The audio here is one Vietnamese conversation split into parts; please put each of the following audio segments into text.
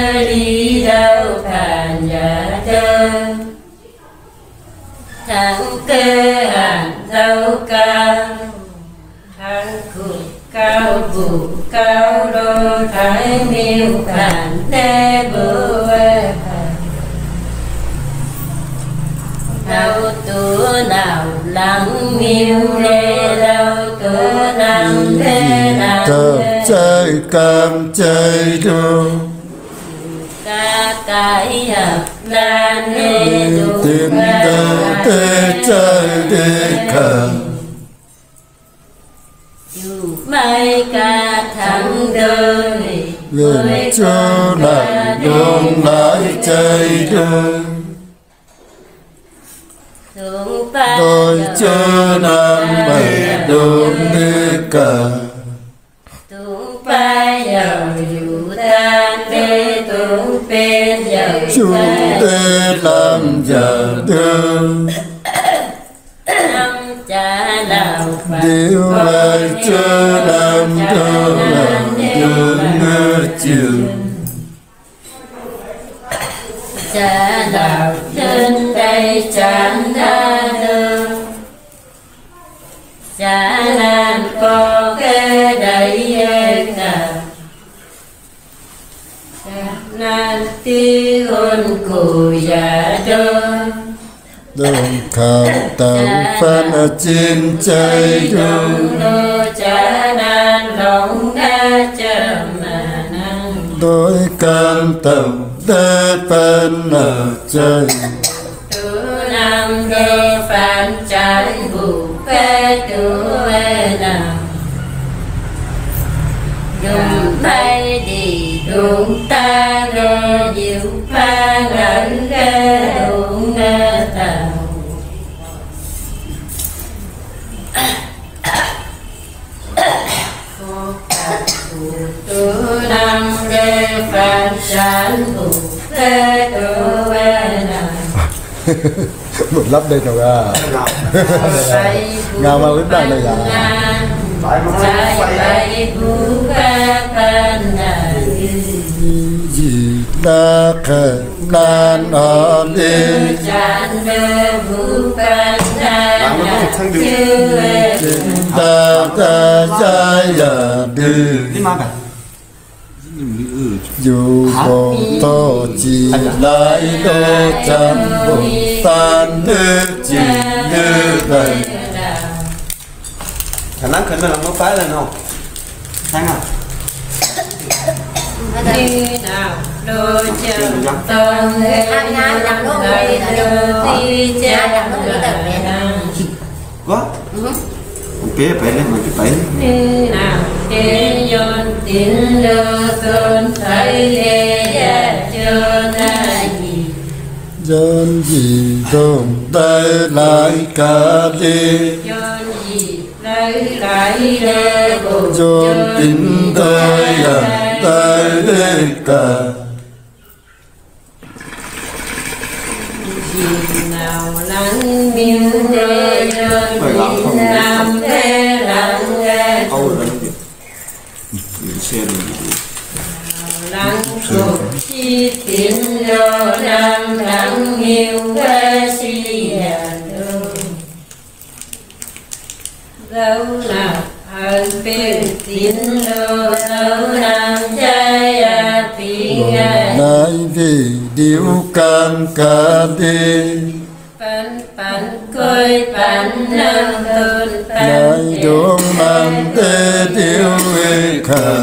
đi đâu phản giả chơ thắng cơ hàn dâu cao thắng cục cao vụ cao đô thái miêu phản đê bố đâu tố nào lắng miêu lê đâu tố nằm thế nào chơi cam chơi đô ca cái hợp lan hê đô tiền đâu tê chơi đê khờ dù mai ca thắng đôi người cho lại đồn lại chơi đôi tôi cho nam mẹ đồn đê cờ tung pa dầu dù tan đê tung bên dầu chú tê làm giờ đơn năm cha nào điều lại cho nam thơ làm đơn ngơ trường cha nào trên đây chán đa đơn cha nan có cái đầy nào cha nan tí hôn cụ già đơn đồng khảo tạo phan ở trên trái đông cha nan lòng đa chờ mà năng đôi cam tàu đa phan ở trời tu nam đê phan trái vụ phê tu ê nào dùng bay đi đúng ta đê diệu pha ngẩn ghê đúng nghe tàu tu nam đê phan trái vụ phê tu ê nào một lắp đây rồi à ngào mà lúc này này gì đã khờ nan ở đây ta ta trái là đưa dù có to chỉ lại đô trăm bộ tan nước chỉ như vậy khả năng khẩn là nó phải lên không sáng nào đi nào đôi chân tông làm luôn đi đi cha làm luôn đi từ mẹ quá bé phải lên mà cái đi nào đi yon tin lơ tôn thấy lê ya cho na gì dân gì không tay lại cả đi yon gì lấy lại lê bồ dân tính tay à tay lê cả nào lắng miêu lê yon nam thế lắng nghe lắng thuộc chi tiến lô nam lắng miêu quê si đô dấu nào ơn bên tiến lô dấu nam trai nói vì điều can cả đi pan coi pan nam tôn nói đúng nam tê điều khả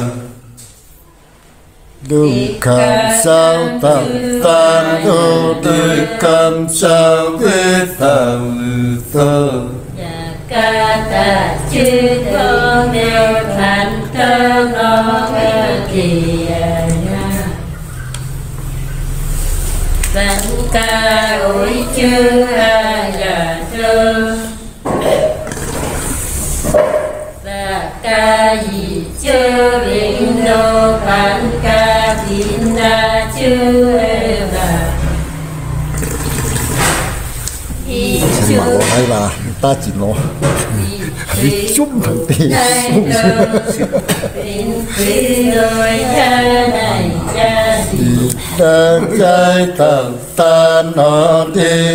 đủ khả sao tạo tan đô đời cam sao biết tạo thơ ca ta chư thơ nêu thành thơ nó kỳ văn ca ôi chư già thơ và ca gì chư biển đô văn ca thiên đa chư và xin bảo hay bà ta chỉ lo vì chung thằng tì đang trái tặng ta nó đi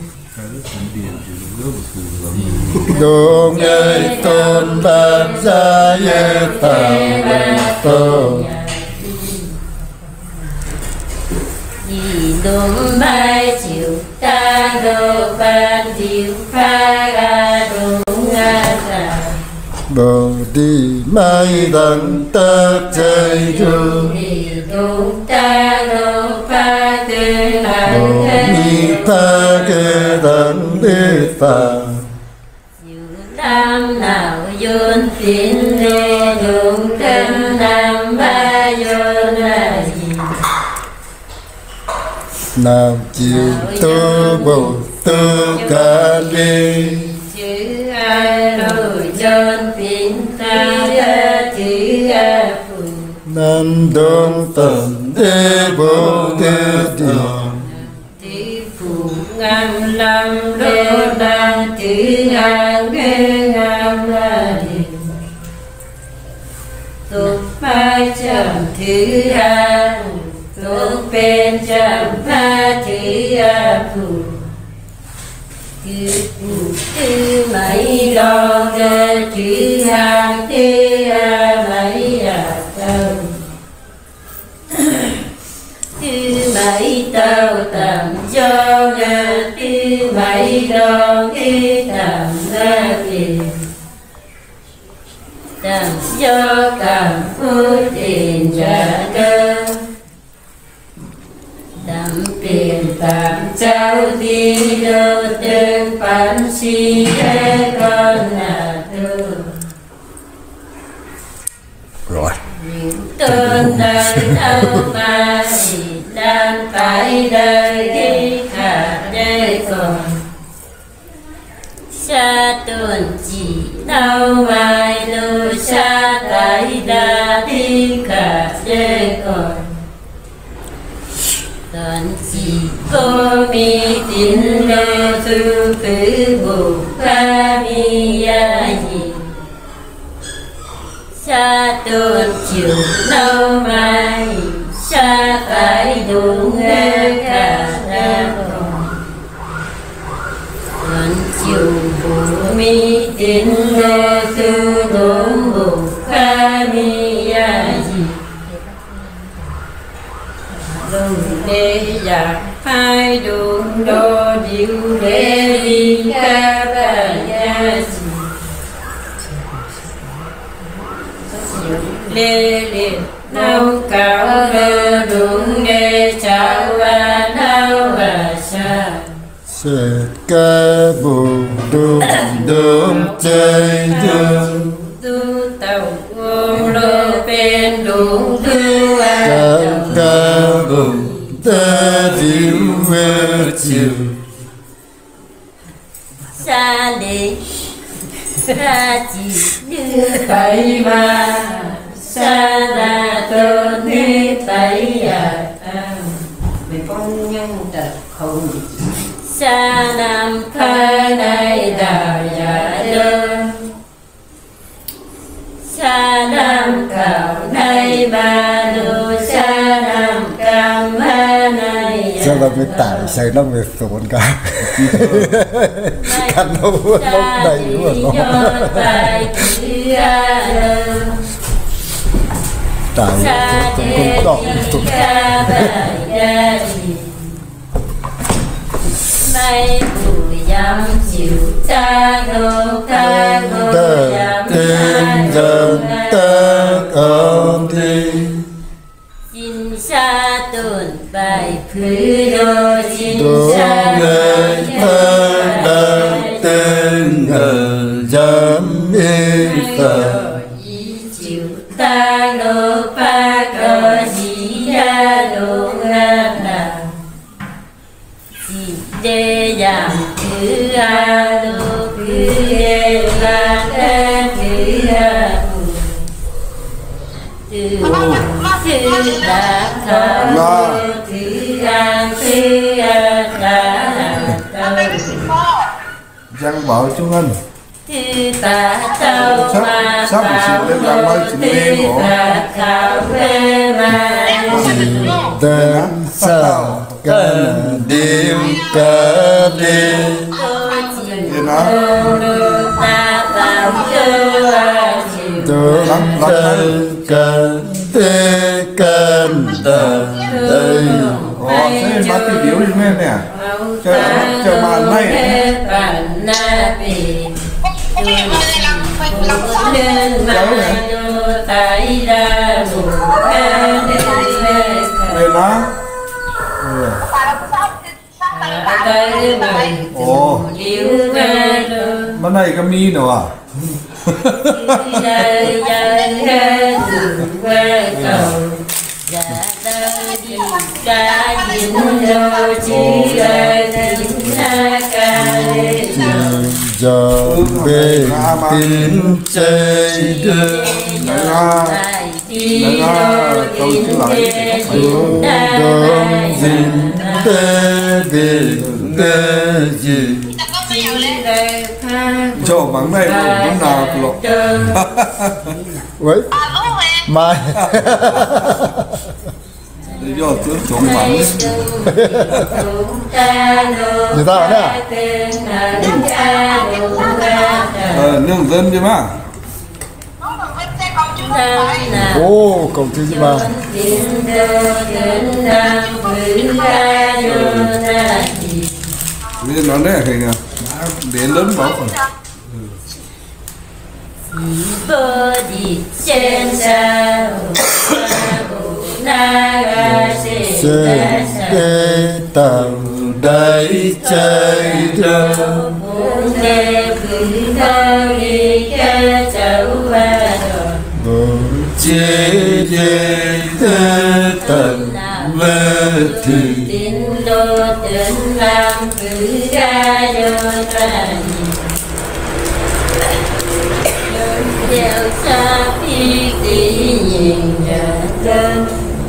đồ người tôn làm ra ye tặng tôn đúng mai chiều ta đồ ban chiều pha ga đúng ngã đồ đi mai đằng ta chơi du đúng ta đồ pha tư đồ mi ta kê đằng đi ta nam nào yun tin lê đúng thân nam ba yun là gì nam chiều tu bồ tu ca đi chữ ai rồi yun tin ta chữ a phù nam đông tần đế bồ tê điện chữ phù ngàn lâm đô đan chữ a ghê ngam la điện tục phai trầm thứ a tục bên trầm pha chữ a phù chữ mấy đo ra chữ hàng chữ a mấy tao chữ mấy tao tạm cho ra chữ mấy đo chữ tạm ra tiền tạm do cảm phước tiền trả đơn đắm tiền tạm cháu đi đâu tên phán si thế con là tôi rồi tôn đời đâu mà thì đang phải đời đi cả đời còn xa tuần chỉ đâu mai lưu xa tại đã đi cả đời còn toàn chỉ có mi tin lê thư phứ bù pha mi ya gì xa tuần chiều lâu mai xa phải đúng nghe cả ra còn toàn chiều bù mi tin lê thư đúng bù pha mi ya gì lùng đê giặc hai đường đô điệu đê đi ca bà ya gì lê liệt nâu cao lê đúng đê chào và nâu và xa sẽ ca bồ đô đốm chơi đường tu tàu ôm lô bên đủ thư ca ca bồ ta điệu về chiều xa đi ra chỉ như vậy mà xa là tôn đi tay à Vì con nhân trật không xa nam pha này đào giả đơn xa nam cào này ba đô xa nam cam ha này sao là phải tải xây nó về tổn cả căn nó bốc đầy đúng không tải cũng đọc tổn mây bụi dăm chiều ta ngô ta ngô dăm tên dầm ta con đi xin xa tồn bài phứ đô xin đô xa người thơ đang tên ngờ dám yên tờ chiều ta ngô pha có gì ra đô ngã là đê giảm thứ a lô thứ đê la đê thứ a thứ thứ đa thọ thứ a ta Giang bảo chúng anh ta tao ma bảo tư ta khảo về ma Tên sao cần điêu cơ đi ta bảo tư Tôi cần tê cần tờ đây Thế mà cái điếu đi men nè Chơi bàn này Về lá Ồ Mà này cái mi nữa à giờ về tin chơi đưa Câu chứ lại đông dinh tê đi nghe gì Cho bằng này lúc nào lộ vậy mai Để cho tướng chống bắn người ta nói nương dân chứ mà ô cậu chứ mà bây giờ nó đấy thì đến lớn bảo còn bơ đi trên sao chơi cái tàu đầy chơi đâu chế chế tận mơ thì tin đô tin làm cứ ra vô ta đeo xa phi tí nhìn ra đơn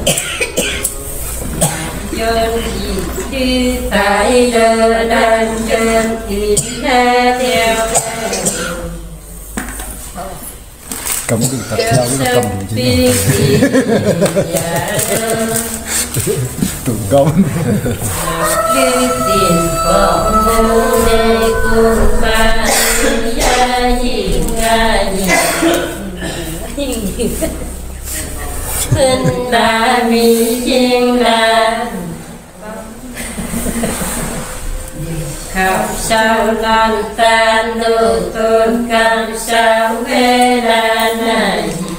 dân gì đi tại lơ đang chân thì ra theo cầm cái tập theo cái cầm gì tụi con đi tiền có mô nê cùng ba ya gì nga gì thân ba mi chiên la khảo sao lan tan đồ tôn cam sao về la na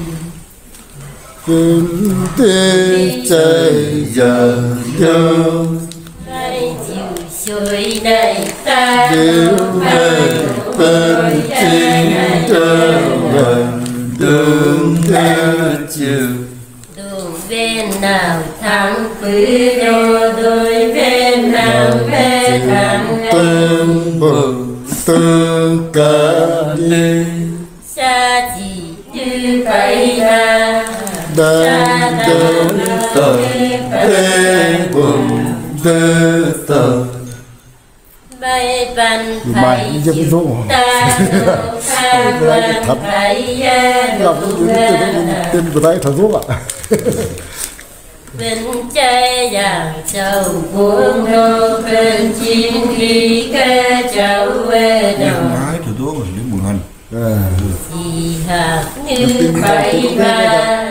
kinh tế chơi giờ đâu đây chịu xuôi đây ta đều về bên trên đâu gần đường theo chiều đồ bên nào thắng cứ đồ đôi bên nào về thắng tên bừng tư cả đi xa chỉ như vậy là đang đến tờ thế bừng tư tờ bay bàn mày phải giúp chịu giúp ta đồ tha quan phải làm đồ tên của tay thật giúp ạ bên trái dàng châu buông đô bên chiến khi ca cháu về đầu Nói thủ tố mình đến buồn hành chỉ hạt như phải ba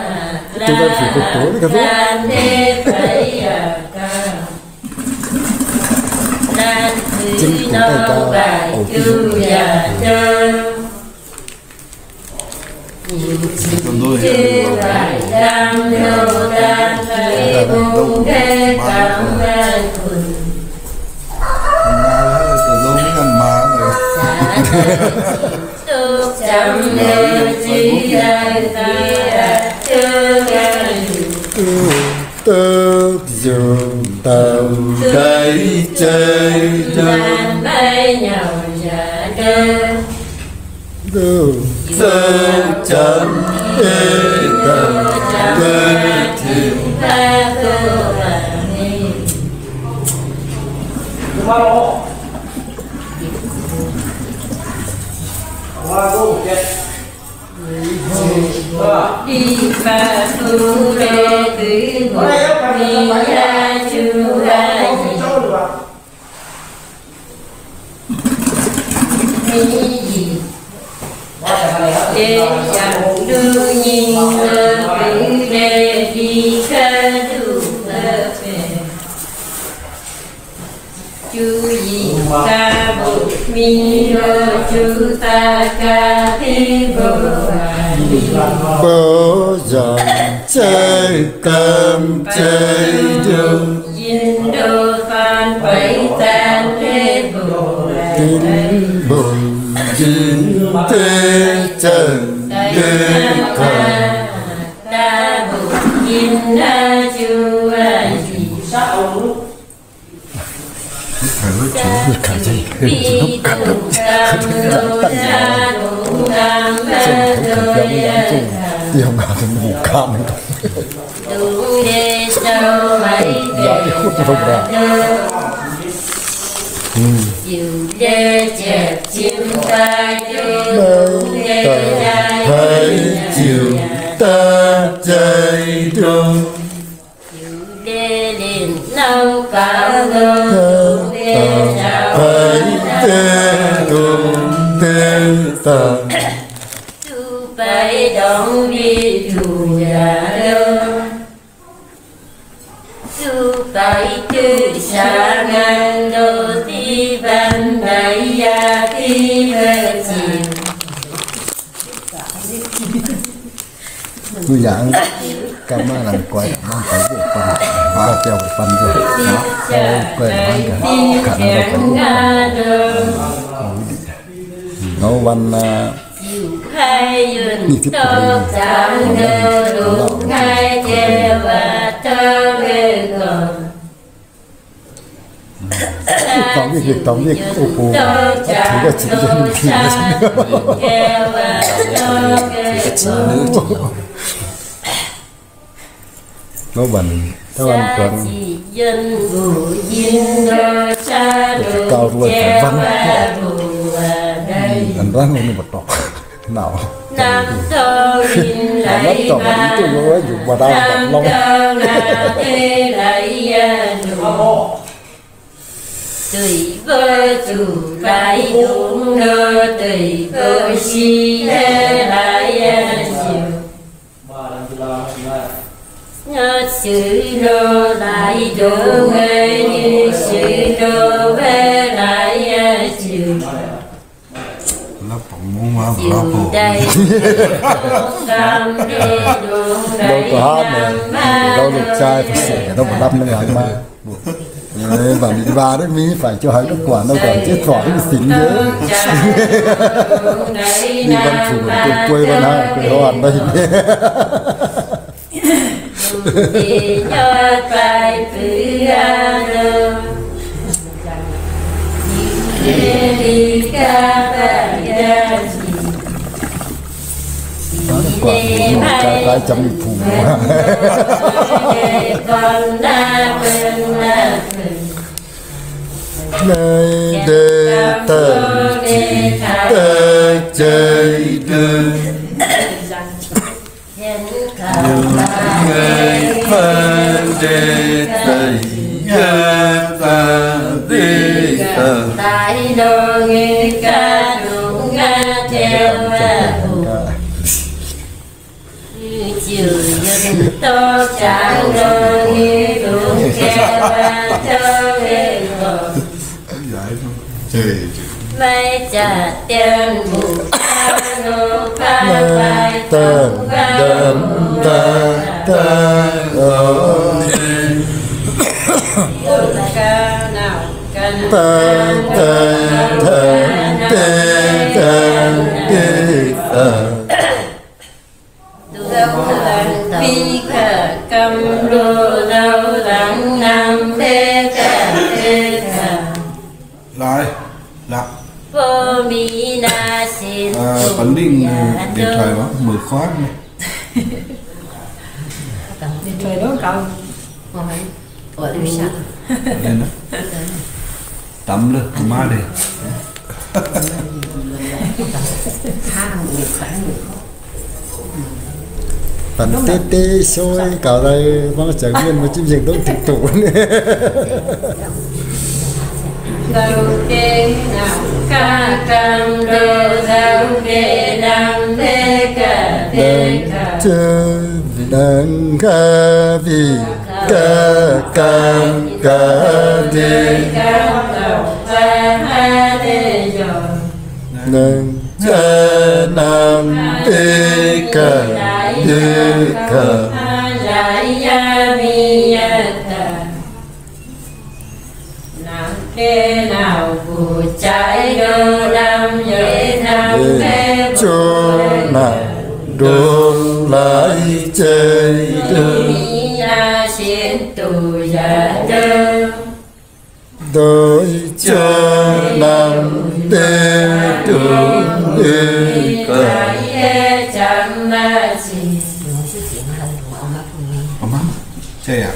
lan đê phải ca lan thứ nâu bài chú già đơn chưa phải đang đâu đang thấy buông thế cảm ơn quần Tờ dâu mấy ngàn má rồi tục chẳng lưu chi ra ta chưa nghe tớ dường tàu đầy chơi đâu đàn bay nhau giả đơn tớ chẳng ê tàu đời thì ta cô là ba tu lê tứ bồ mi ya chu a mi gì để chẳng đưa nhìn lơ tứ lê đi ca du lơ về chú gì ca bồ mi lô chú ta ca thi bồ bố dòng chơi cơm chơi đường dinh đô phan bảy tan lê bồ kính bùng dính tê trần đê thần đa bồ dinh đa chú a di phi tu tam lô cha lô tam ba đô ya đi không ngờ thì mình cam tu đê châu mấy chiều đê chẹp chim tai đê thấy chiều ta chạy đường đê liền nâu cao đô đê chào thấy tê đường tê tầng tu bay đón đi thù nhà đô tu bay tư xa ngang đô ti văn đại gia ti về chiều tôi dạng cảm ơn làm quay mang tới bộ phần và treo bộ phần rồi đó quay mang cả khả năng nó văn hai dùn tơ chẳng ngờ đủ ngay chè và tơ ghê gồm tóm đi việc tóm đi ô cô thì là chỉ cho mình thì nó bẩn nó bẩn còn cao ruột phải văn anh răng mình bật đỏ nào Nam thơ in lại ba dùng vào đau bật long tùy vơ chủ lại đúng nơ tùy vơ si lại chiều nhớ sự nô lại đổ về như sự nô về lại chiều lớp phòng mua mà chiều đây cam đê đồn đâu đầy có hát này đâu được trai phải sửa đâu một năm nữa ngày mai và đi ba đấy mi phải cho hai đứa quản đâu còn chết khỏi cái xỉn nhớ đi văn phủ của quê văn ha quê hoàn đây đi nhớ bài phứ a đi ca bài a đó là quản cái chấm phủ con na quên na nơi đê tận tê chơi đường người phân đê tây gia ta đi tờ tại đồ người ca đủ nga theo chiều dân to chẳng đồ như đủ kêu cho ghê gồm mấy chả tiền bù nô ca bài tần đầm ta ta ca nào cần ta ta thần tê thần tê phi khả cầm lô đau lắng nam tê khả tê khả lại lạc vô mi na xin bắn điện điện thoại đó mở khóa này điện thoại đó cậu ở đây sao lên đó tắm lên má đi phần tê tê xôi cào đây mang chẳng nguyên mà chim rừng đông thực tủ đầu tiên nào ca cầm đồ đầu kê đam đê cả đê cả đằng ca vì ca cam ca đê ca đầu và ha đê rồi nâng cha nam đê ca đê ca lại ya vi ya ta nam kê nào vụ trái đô nam dễ nam kê cho nào đồn lại chơi đưa ya xin tu ya đơ đôi cho nam đê đường đê ca ye chăm ma si 엄마 쟤야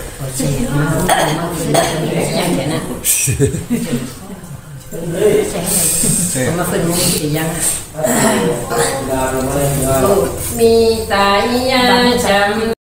쟤야 mà phần mông thì dân mi tại ya chăm